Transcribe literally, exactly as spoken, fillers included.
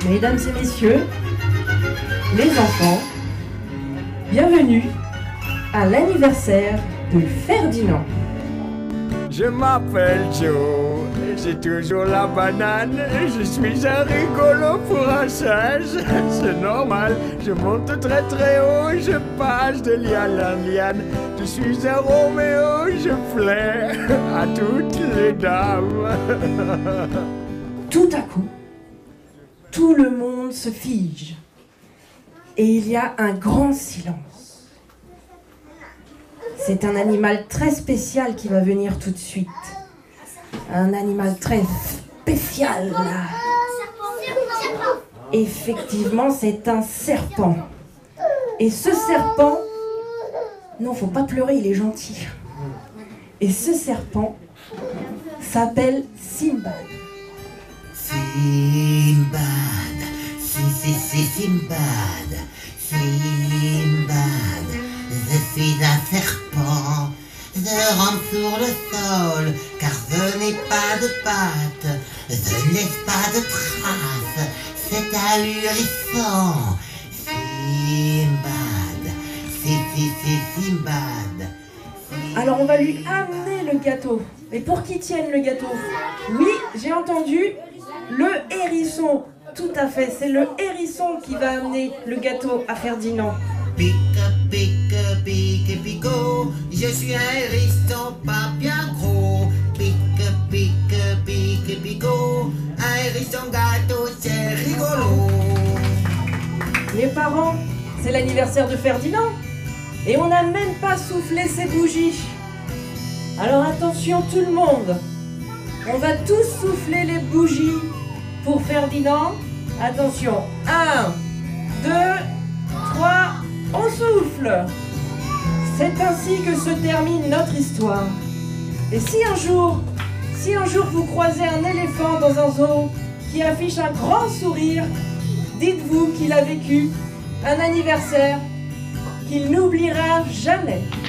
Mesdames et messieurs, les enfants, bienvenue à l'anniversaire de Ferdinand. Je m'appelle Joe, j'ai toujours la banane, je suis un rigolo pour un singe, c'est normal, je monte très très haut, je passe de liane en liane, je suis un Roméo, je plais à toutes les dames. Tout à coup, tout le monde se fige et il y a un grand silence. C'est un animal très spécial qui va venir tout de suite. Un animal très spécial, là. Effectivement, c'est un serpent. Et ce serpent... Non, faut pas pleurer, il est gentil. Et ce serpent s'appelle Simbad. Simbad, si si si Simbad, Simbad, je suis un serpent, je rampe sur le sol, car je n'ai pas de pattes, je ne laisse pas de traces, c'est ahurissant. Simbad, si si si Simbad. Alors on va lui amener le gâteau. Mais pour qui tienne le gâteau? Oui, j'ai entendu, le hérisson. Tout à fait, c'est le hérisson qui va amener le gâteau à Ferdinand. Pique, pique, pique, pico, je suis un hérisson pas bien gros. Pique, pique, pique, pico, un hérisson gâteau, c'est rigolo. Les parents, c'est l'anniversaire de Ferdinand. Et on n'a même pas soufflé ses bougies. Alors attention tout le monde. On va tous souffler les bougies pour Ferdinand. Attention, un, deux, trois, on souffle. C'est ainsi que se termine notre histoire. Et si un jour, si un jour vous croisez un éléphant dans un zoo qui affiche un grand sourire, dites-vous qu'il a vécu un anniversaire qu'il n'oubliera jamais.